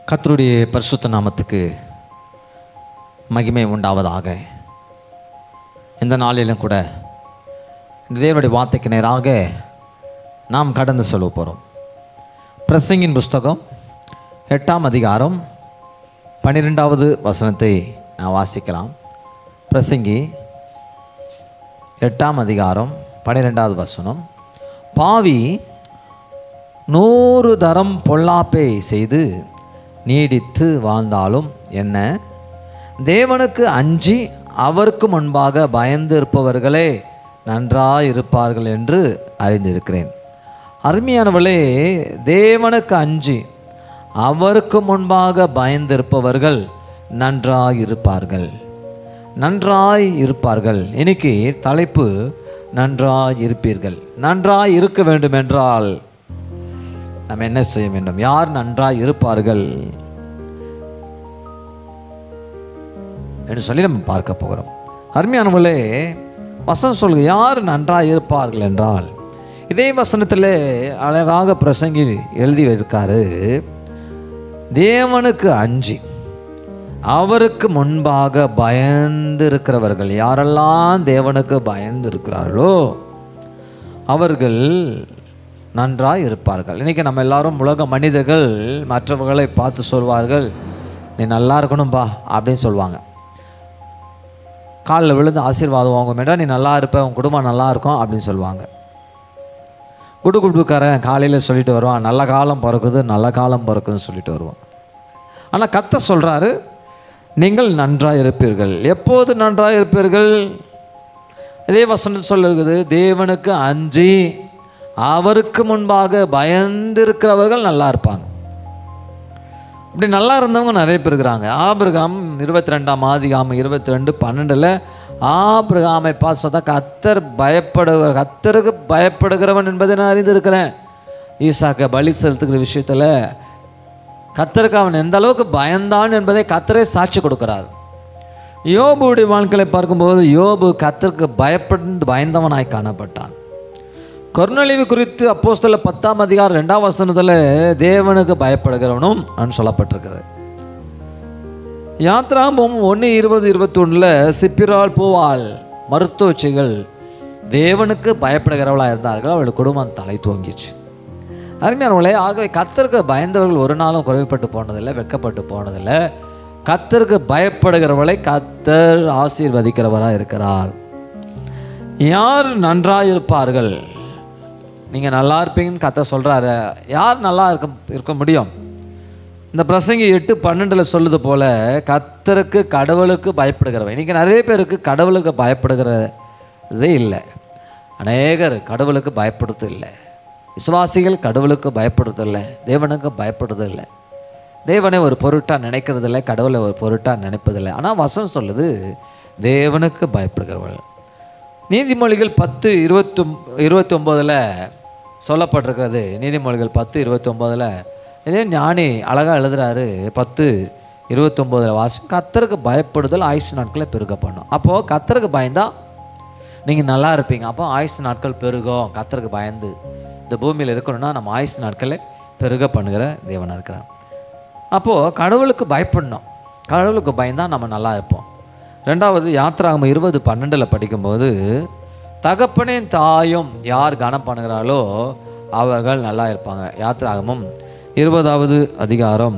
கர்த்தருடைய பரிசுத்த நாமத்துக்கு மகிமை உண்டாவதாக. இந்த நாளிலும் கூட இந்த தேவனுடைய வார்த்தைக்கு நேராக நாம் கடந்து செல்ல போகிறோம். பிரசங்கின் புஸ்தகம் 8ஆம் அதிகாரம் 12வது வசனத்தை நான் வாசிக்கலாம். பிரசங்கி 8ஆம் அதிகாரம் 12வது வசனம். பாவி 100 தரம் பொல்லாப்பை செய்து நீடித்து வாழ்ந்தாலும் என்ன, தேவனுக்கு அஞ்சி அவருக்கு முன்பாக பயந்து இருப்பவர்களே நன்றாயிருப்பார்கள் என்று அறிந்திருக்கிறேன். அருமையானவர்களே, தேவனுக்கு அஞ்சி அவருக்கு முன்பாக பயந்திருப்பவர்கள் நன்றாயிருப்பார்கள். நன்றாய் இருப்பார்கள். இன்னைக்கு தலைப்பு நன்றாய் இருப்பீர்கள். நன்றாய் இருக்க வேண்டும் என்றால் நம்ம என்ன செய்ய வேண்டும்? யார் நன்றாய் இருப்பார்கள் என்று சொல்லி நம்ம பார்க்க போகிறோம். அருமையானவர்களே, வசனம் சொல்லுங்க, யார் நன்றாய் இருப்பார்கள் என்றால், இதே வசனத்தில் அழகாக பிரசங்கி எழுதி இருக்காரு. தேவனுக்கு அஞ்சி அவருக்கு முன்பாக பயந்து இருக்கிறவர்கள், யாரெல்லாம் தேவனுக்கு பயந்து இருக்கிறார்களோ அவர்கள் நன்றாய் இருப்பார்கள். இன்றைக்கி நம்ம எல்லாரும் உலக மனிதர்கள் மற்றவர்களை பார்த்து சொல்வார்கள், நீ நல்லா இருக்கணும்பா அப்படின்னு சொல்லுவாங்க. காலில் விழுந்து ஆசீர்வாதம் வாங்க வேண்டாம், நீ நல்லா இருப்ப, உன் குடும்பம் நல்லா இருக்கும் அப்படின்னு சொல்லுவாங்க. குடுக்காரன் காலையில் சொல்லிட்டு வருவான், நல்ல காலம் பிறக்குது, நல்ல காலம் பிறக்குதுன்னு சொல்லிட்டு வருவான். ஆனால் கர்த்தர் சொல்கிறாரு, நீங்கள் நன்றாக இருப்பீர்கள். எப்போது நன்றாக இருப்பீர்கள்? இதே வசனம் சொல்லுகிறது, தேவனுக்கு அஞ்சி அவருக்கு முன்பாக பயந்திருக்கிறவர்கள் நல்லா இருப்பாங்க. இப்படி நல்லா இருந்தவங்க நிறைய பேர் இருக்கிறாங்க. ஆபிரகாம் 22ஆம் அதிகாரம் 22:12 ஆபிரகாமை பார்த்து சொன்னா, கர்த்தருக்கு பயப்படுகிறவன் என்பதை நான் அறிந்திருக்கிறேன். ஈசாக்கை பலி செலுத்துகிற விஷயத்தில் கர்த்தருக்கு அவன் எந்த அளவுக்கு பயந்தான் என்பதை கர்த்தரே சாட்சி கொடுக்கிறார். யோபுடைய வாழ்க்கையை பார்க்கும்போது யோபு கர்த்தருக்கு பயந்தவனாய் காணப்பட்டான். கொர்நேலியு குறித்து அப்போஸ்தலர் 10ஆம் அதிகாரம் 2ஆம் வசனத்தில் தேவனுக்கு பயப்படுகிறவனும் சொல்லப்பட்டிருக்குது. யாத்ராகமம் 1:20-21 சிப்பிராள் பூவாள் மருத்துவச்சிகள் தேவனுக்கு பயப்படுகிறவளாக இருந்தார்கள். அவளுடைய குடும்பம் தலை தூங்கிச்சு. அருமையானவர்களே, ஆகவே கர்த்தருக்கு பயந்தவர்கள் ஒரு நாளும் குறைவுபட்டு போனதில்லை, வெட்கப்பட்டு போனதில்லை. கர்த்தருக்கு பயப்படுகிறவளை கர்த்தர் ஆசீர்வதிக்கிறவராக இருக்கிறார். யார் நன்றாக இருப்பார்கள்? நீங்கள் நல்லா இருப்பீங்கன்னு கர்த்தர் சொல்கிறாரு. யார் நல்லா இருக்க முடியும்? இந்த பிரசங்கி 8:12 சொல்லுது போல, கர்த்தருக்கு கடவுளுக்கு பயப்படுகிறவன். இன்றைக்கி நிறைய பேருக்கு கடவுளுக்கு பயப்படுகிறதே இல்லை. அநேகர் கடவுளுக்கு பயப்படுறது இல்லை. விசுவாசிகள் கடவுளுக்கு பயப்படுறதில்லை, தேவனுக்கு பயப்படுறதில்லை. தேவனை ஒரு பொருட்டாக நினைக்கிறதில்லை, கடவுளை ஒரு பொருட்டாக நினைப்பதில்லை. ஆனால் வசனம் சொல்லுது, தேவனுக்கு பயப்படுகிறவர்கள். நீதிமொழிகள் 10:29 சொல்லப்பட்டிருக்கிறது. நீதிமொழிகள் 10:29 இதே ஞானி அழகாக எழுதுறாரு. 10:29 வாசி, கர்த்தருக்கு பயப்படுதல் ஆயுசு நாட்களை பெருக பண்ணும். அப்போது கர்த்தருக்கு பயந்தா நீங்கள் நல்லா இருப்பீங்க. அப்போ ஆயுசு நாட்கள் பெருகும். கர்த்தருக்கு பயந்து இந்த பூமியில் இருக்கணும்னா நம்ம ஆயுசு நாட்களை பெருக பண்ணுகிற தேவனாக இருக்கிறார். அப்போது கடவுளுக்கு பயப்படணும். கடவுளுக்கு பயந்தால் நம்ம நல்லா இருப்போம். ரெண்டாவது, யாத்ராகமம் 20:12 படிக்கும்போது, தகப்பனையும் தாயும் யார் கனம் பண்ணுகிறாளோ அவர்கள் நல்லா இருப்பாங்க. யாத்ராகமம் 20ஆவது அதிகாரம்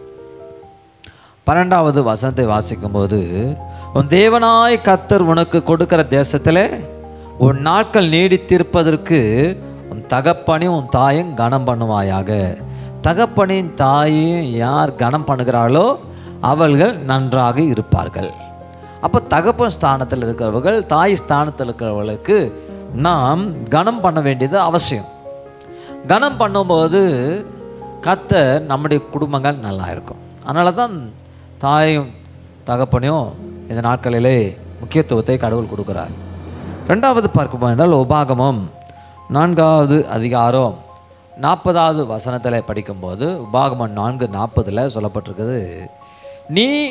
12வது வசனத்தை வாசிக்கும்போது, உன் தேவனாய் கர்த்தர் உனக்கு கொடுக்கிற தேசத்தில் உன் நாட்கள் நீடித்திருப்பதற்கு உன் தகப்பனையும் உன் தாயும் கனம் பண்ணுவாயாக. தகப்பனின் தாயையும் யார் கனம் பண்ணுகிறாளோ அவர்கள் நன்றாக இருப்பார்கள். அப்போ தகப்பன் ஸ்தானத்தில் இருக்கிறவர்கள், தாய் ஸ்தானத்தில் இருக்கிறவர்களுக்கு நாம் கனம் பண்ண வேண்டியது அவசியம். கனம் பண்ணும்போது கர்த்தர் நம்முடைய குடும்பங்கள் நல்லா இருக்கும். அதனால தான் தாயும் தகப்பனையும் இந்த நாட்களிலே முக்கியத்துவத்தை கடவுள் கொடுக்குறார். ரெண்டாவது பார்க்க என்றால் உபாகமம் 4ஆவது அதிகாரம் 40ஆவது வசனத்தில் படிக்கும்போது, உபாகமம் 4:40 சொல்லப்பட்டிருக்குது,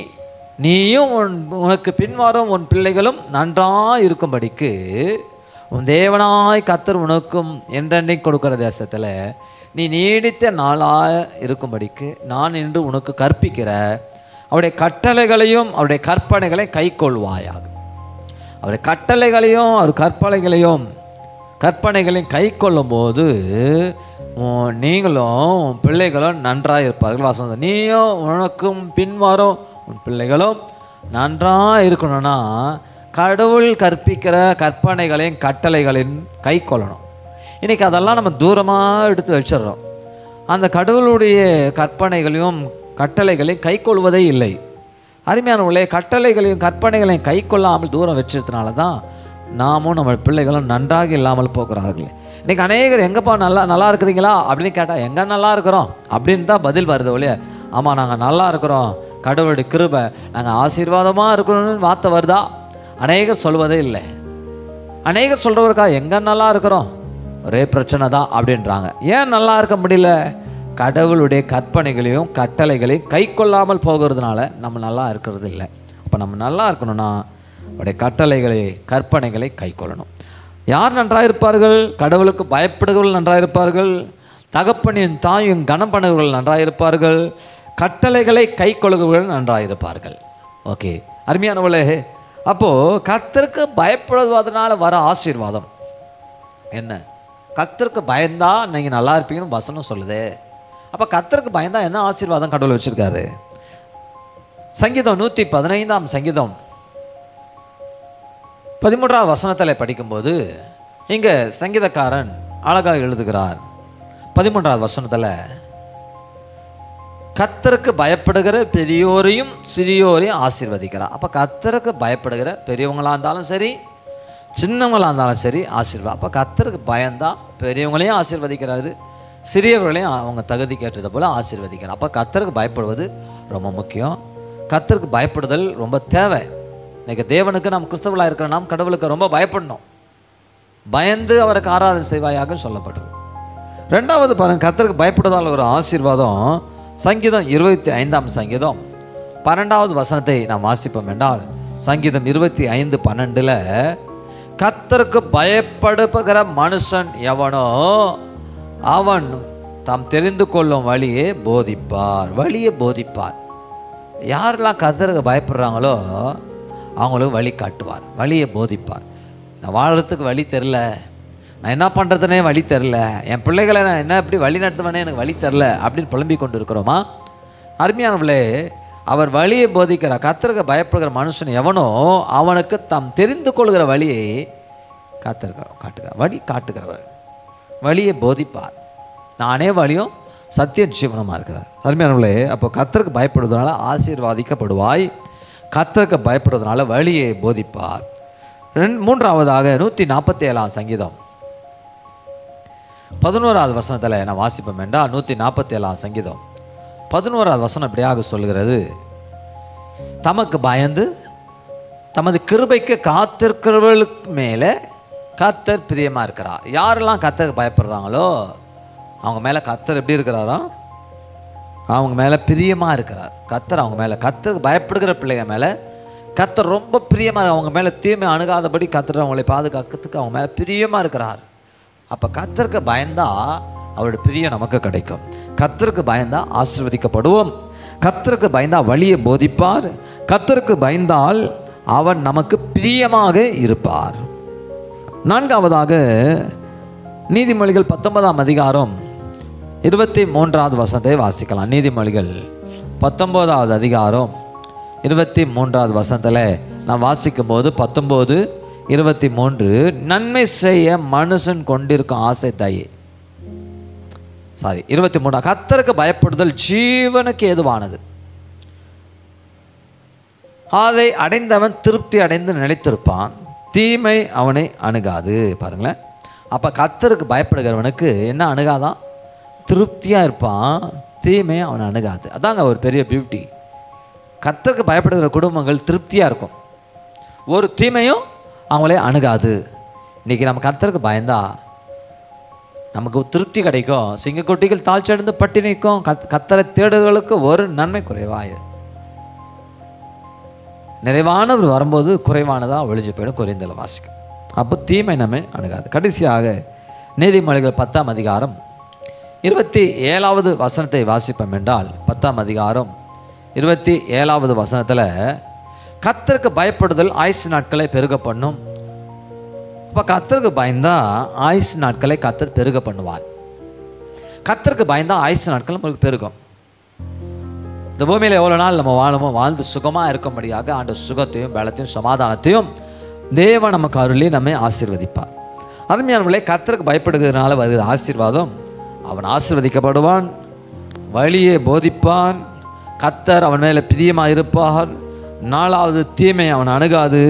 நீயும் உனக்கு பின்வரும் உன் பிள்ளைகளும் நன்றாக இருக்கும்படிக்கு உன் தேவனாய் கர்த்தர் உனக்கும் என்றென்றைக்கு கொடுக்கிற தேசத்தில் நீ நீடித்த நாளாக இருக்கும்படிக்கு நான் இன்று உனக்கு கற்பிக்கிற அவருடைய கட்டளைகளையும் அவருடைய கற்பனைகளையும் கை கொள்வாயாக. அவருடைய கட்டளைகளையும் அவர் கற்பனைகளையும் கை கொள்ளும்போது நீங்களும் பிள்ளைகளும் நன்றாக இருப்பார்கள். வாசம் நீயும் உனக்கும் பின்வரும் உன் பிள்ளைகளும் நன்றாக இருக்கணும்னா கடவுள் கற்பிக்கிற கற்பனைகளையும் கட்டளைகளையும் கை கொள்ளணும். இன்றைக்கி அதெல்லாம் நம்ம தூரமாக எடுத்து வச்சிடறோம். அந்த கடவுளுடைய கற்பனைகளையும் கட்டளைகளையும் கை கொள்வதே இல்லை. அருமையானவர்களே, கட்டளைகளையும் கற்பனைகளையும் கை கொள்ளாமல் தூரம் வச்சதுனால தான் நாமும் நம்ம பிள்ளைகளும் நன்றாக இல்லாமல் போகிறார்கள். இன்றைக்கி அநேகர் எங்கேப்பா நல்லா இருக்கிறீங்களா அப்படின்னு கேட்டால் எங்கே நல்லா இருக்கிறோம் அப்படின்னு தான் பதில் வருது ஒழிய ஆமாம் நாங்கள் நல்லா இருக்கிறோம், கடவுளுடைய கிருபை, நாங்கள் ஆசீர்வாதமாக இருக்கணும்னு வார்த்தை வருதா? அநேகர் சொல்வதே இல்லை. அநேகர் சொல்கிறவருக்கா எங்கே நல்லா இருக்கிறோம், ஒரே பிரச்சனை தான் அப்படின்றாங்க. ஏன் நல்லா இருக்க முடியல? கடவுளுடைய கற்பனைகளையும் கட்டளைகளையும் கை கொள்ளாமல் போகிறதுனால நம்ம நல்லா இருக்கிறது இல்லை. அப்போ நம்ம நல்லா இருக்கணும்னா அவருடைய கட்டளைகளை கற்பனைகளை கை கொள்ளணும். யார் நன்றாக இருப்பார்கள்? கடவுளுக்கு பயப்படுகிறவர்கள் நன்றாக இருப்பார்கள். தகப்பனின் தாயும் கனம் பண்ணுகிறவர்கள் நன்றாக இருப்பார்கள். கட்டளைகளை கை கொள்கிறவர்கள் நன்றாக இருப்பார்கள். ஓகே, அருமையானவர்களே, அப்போது கர்த்தருக்கு பயப்படுவதனால வர ஆசீர்வாதம் என்ன? கர்த்தருக்கு பயந்தா நீங்கள் நல்லா இருப்பீங்கன்னு வசனம் சொல்லுது. அப்போ கர்த்தருக்கு பயந்தா என்ன ஆசீர்வாதம் கடவுள் வச்சுருக்காரு? சங்கீதம் 115 சங்கீதம் 13 வசனத்தில் படிக்கும்போது இங்கே சங்கீதக்காரன் அழகாக எழுதுகிறார். 13 வசனத்தில் கர்த்தருக்கு பயப்படுகிற பெரியோரையும் சிறியோரையும் ஆசீர்வதிக்கிறார். அப்போ கர்த்தருக்கு பயப்படுகிற பெரியவங்களாக இருந்தாலும் சரி, சின்னவங்களாக இருந்தாலும் சரி ஆசீர்வாதம். அப்போ கர்த்தருக்கு பயந்தா பெரியவங்களையும் ஆசீர்வதிக்கிறாரு, சிறியவர்களையும் அவங்க தகுதிக்கு ஏற்றதை போல் ஆசீர்வதிக்கிறார். அப்போ கர்த்தருக்கு பயப்படுவது ரொம்ப முக்கியம். கர்த்தருக்கு பயப்படுதல் ரொம்ப தேவை. இன்றைக்கி தேவனுக்கு நாம் கிறிஸ்தவர்களாக இருக்கிற நாம் கடவுளுக்கு ரொம்ப பயப்படணும். பயந்து அவருக்கு ஆராதனை செய்வாயாக சொல்லப்படுது. ரெண்டாவது பாருங்கள், கர்த்தருக்கு பயப்படுவதால் ஒரு ஆசீர்வாதம். சங்கீதம் 25 சங்கீதம் 12 வசனத்தை நாம் வாசிப்போம் என்றால், சங்கீதம் 25:12 கர்த்தருக்கு பயப்படுகிற மனுஷன் எவனோ அவன் தாம் தெரிந்து கொள்ளும் வழியை போதிப்பார். யாரெல்லாம் கர்த்தருக்கு பயப்படுறாங்களோ அவங்களுக்கு வழி காட்டுவார், வழியை போதிப்பார். நான் வாழறதுக்கு வழி தெரில, நான் என்ன பண்ணுறதுனே வழி தெரில, என் பிள்ளைகளை நான் என்ன எப்படி வழி நடத்துவேனே எனக்கு வழி தெரில அப்படின்னு புலம்பிக் கொண்டு இருக்கிறோமா? அருமையானவர்களே, அவர் வழியை போதிக்கிறார். கர்த்தருக்கு பயப்படுகிற மனுஷன் எவனோ அவனுக்கு தாம் தெரிந்து கொள்கிற வழியை வழி காட்டுகிறவர், வழியை போதிப்பார். நானே வழியும் சத்திய ஜீவனமாக இருக்கிறார். அருமையானவர்களே, அப்போ கர்த்தருக்கு பயப்படுவதனால ஆசீர்வாதிக்கப்படுவாய், கர்த்தருக்கு பயப்படுவதனால வழியை போதிப்பார். மூன்றாவதாக 147 சங்கீதம் 11 வசனத்தில் நான் வாசிப்போம் என்றால், 147 சங்கீதம் 11 வசனம் இப்படியாக சொல்கிறது, தமக்கு பயந்து தமது கிருபைக்கு காத்திருக்கிறவர்களுக்கு மேலே கர்த்தர் பிரியமாக இருக்கிறார். யாரெல்லாம் கர்த்தருக்கு பயப்படுறாங்களோ அவங்க மேலே கர்த்தர் எப்படி இருக்கிறாரோ அவங்க மேலே பிரியமாக இருக்கிறார். கர்த்தர் அவங்க மேலே, கர்த்தருக்கு பயப்படுகிற பிள்ளைங்க மேலே கர்த்தர் ரொம்ப பிரியமாக, அவங்க மேலே தீமை அணுகாதபடி கர்த்தர் அவங்களை பாதுகாக்கிறதுக்கு அவங்க மேலே பிரியமாக இருக்கிறார். அப்போ கர்த்தருக்கு பயந்தா அவருடைய பிரியம் நமக்கு கிடைக்கும். கர்த்தருக்கு பயந்தா ஆசீர்வதிக்கப்படுவோம். கர்த்தருக்கு பயந்தா வழியை போதிப்பார். கர்த்தருக்கு பயந்தால் அவன் நமக்கு பிரியமாக இருப்பார். நான்காவதாக நீதிமொழிகள் 19 அதிகாரம் 23 வசனத்தை வாசிக்கலாம். நீதிமொழிகள் 19 அதிகாரம் 23 வசனத்தில் நான் வாசிக்கும் போது 19:23 நன்மை செய்ய மனுஷன் கொண்டிருக்கும் ஆசை தயை 23 கர்த்தருக்கு பயப்படுதல் ஜீவனுக்கு ஏதுவானது, அதை அடைந்தவன் திருப்தி அடைந்து நிலைத்திருப்பான், தீமை அவனை அணுகாது. பாருங்களேன், அப்போ கர்த்தருக்கு பயப்படுகிறவனுக்கு என்ன அணுகாதான்? திருப்தியாக இருப்பான், தீமை அவனை அணுகாது. அதாங்க ஒரு பெரிய பியூட்டி. கர்த்தருக்கு பயப்படுகிற குடும்பங்கள் திருப்தியாக இருக்கும், ஒரு தீமையும் அவங்களே அணுகாது. இன்றைக்கி நம்ம கர்த்தருக்கு பயந்தா நமக்கு திருப்தி கிடைக்கும். சிங்கக்குட்டிகள் தாழ்ச்சடைந்து பட்டி நிற்கும், கர்த்தரை தேடுகளுக்கு ஒரு நன்மை குறைவாய். நிறைவானவர் வரும்போது குறைவானதாக ஒழிஞ்சு போயிடும். குறைந்தல வாசிக்கும். அப்போ தீமை நம்மை அணுகாது. கடைசியாக நீதிமொழிகள் 10ஆம் அதிகாரம் 27வது வசனத்தை வாசிப்போம் என்றால், 10ஆம் அதிகாரம் 27வது வசனத்தில் கர்த்தருக்கு பயப்படுதல் ஆயுசு நாட்களை பெருக பண்ணும். அப்போ கர்த்தருக்கு பயந்தா ஆயுசு நாட்களை கர்த்தர் பெருக பண்ணுவார். கர்த்தருக்கு பயந்தா ஆயுசு நாட்கள் நம்மளுக்கு பெருகும். இந்த பூமியில் எவ்வளோ நாள் நம்ம வாழமோ வாழ்ந்து சுகமாக இருக்கும்படியாக ஆண்டு சுகத்தையும் பலத்தையும் சமாதானத்தையும் தேவன் நமக்கு அருளி நம்மை ஆசீர்வதிப்பார். அருமையானவர்களே, கர்த்தருக்கு பயப்படுகிறதுனால வருகிற ஆசீர்வாதம், அவன் ஆசீர்வதிக்கப்படுவான், வழியை போதிப்பான், கர்த்தர் அவன் மேலே பிரியமாக இருப்பார், 4வது தீமை அவன் அணுகாது,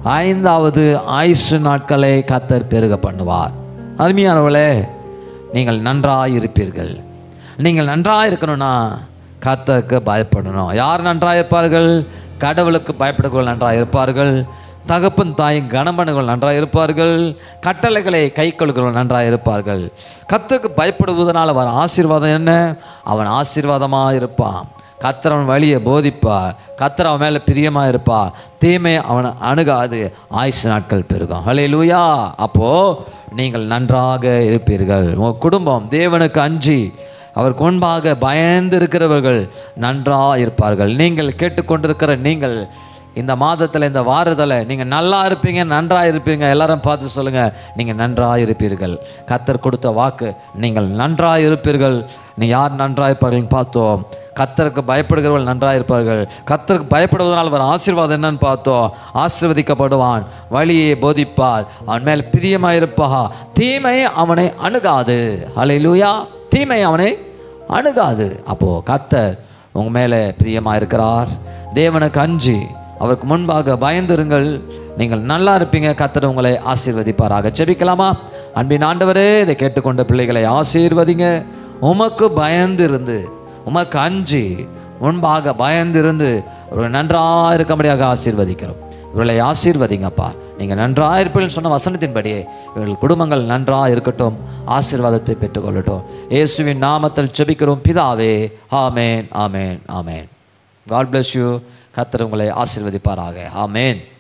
5வது ஆயுசு நாட்களை கர்த்தர் பெருக பண்ணுவார். அருமையானவர்களே, நீங்கள் நன்றாக இருப்பீர்கள். நீங்கள் நன்றாக இருக்கணும்னா கர்த்தருக்கு பயப்படணும். யார் நன்றாக இருப்பார்கள்? கடவுளுக்கு பயப்படுகிறவர்கள் நன்றாக இருப்பார்கள், தகப்பன் தாயின் கணவன்கள் நன்றாக இருப்பார்கள், கட்டளைகளை கை கொள்கிறவர்கள் நன்றாக இருப்பார்கள். கர்த்தருக்கு பயப்படுவதனால் வர ஆசீர்வாதம் என்ன? அவன் ஆசீர்வாதமாக இருப்பான், கர்த்தர் அவன் வழியை போதிப்பார், கர்த்தர் அவன் மேலே பிரியமாக இருப்பார், தீமை அவன் அணுகாது, ஆயுசு நாட்கள் பெருகும். ஹல்லேலூயா. அப்போது நீங்கள் நன்றாக இருப்பீர்கள். உங்கள் குடும்பம் தேவனுக்கு அஞ்சி அவருக்கு முன்பாக பயந்து இருக்கிறவர்கள் நன்றாக இருப்பார்கள். நீங்கள் கேட்டுக்கொண்டிருக்கிற நீங்கள் இந்த மாதத்தில், இந்த வாரத்தில் நீங்கள் நல்லா இருப்பீங்க, நன்றாக இருப்பீங்க. எல்லாரும் பார்த்து சொல்லுங்கள், நீங்கள் நன்றாக இருப்பீர்கள். கர்த்தர் கொடுத்த வாக்கு, நீங்கள் நன்றாக இருப்பீர்கள். நீ யார் நன்றாக இருப்பார்கள்னு பார்த்தோம். கர்த்தருக்கு பயப்படுகிறவர்கள் நன்றாக இருப்பார்கள். கர்த்தருக்கு பயப்படுவதனால் வர ஆசீர்வாதம் என்னன்னு பார்த்தோம். ஆசீர்வதிக்கப்படுவான், வழியை போதிப்பார், அவன் மேல் பிரியமாக இருப்பா, தீமை அவனை அணுகாது. ஹல்லேலூயா. தீமை அவனை அணுகாது. அப்போது கர்த்தர் உங்கள் மேலே பிரியமாக இருக்கிறார். தேவனுக்கு அஞ்சி அவருக்கு முன்பாக பயந்திருங்கள், நீங்கள் நல்லா இருப்பீங்க. கர்த்தர் உங்களை ஆசீர்வதிப்பாராக. ஜெபிக்கலாமா? அன்பின் ஆண்டவரே, இதை கேட்டுக்கொண்ட பிள்ளைகளை ஆசீர்வதிங்க. உமக்கு பயந்திருந்து, உமக்கு அஞ்சி முன்பாக பயந்திருந்து ஒரு நன்றாக இருக்கும்படியாக ஆசீர்வதிக்கிறோம். இவர்களை ஆசீர்வதிங்கப்பா. நீங்கள் நன்றாக இருப்பீர்கள் சொன்ன வசனத்தின்படியே இவர்கள் குடும்பங்கள் நன்றாக இருக்கட்டும், ஆசீர்வாதத்தை பெற்றுக்கொள்ளட்டும். இயேசுவின் நாமத்தில் ஜெபிக்கிறோம் பிதாவே. ஆமேன், ஆமேன், ஆமேன். God bless you. கர்த்தர் உங்களை ஆசீர்வதிப்பாராக. ஆமேன்.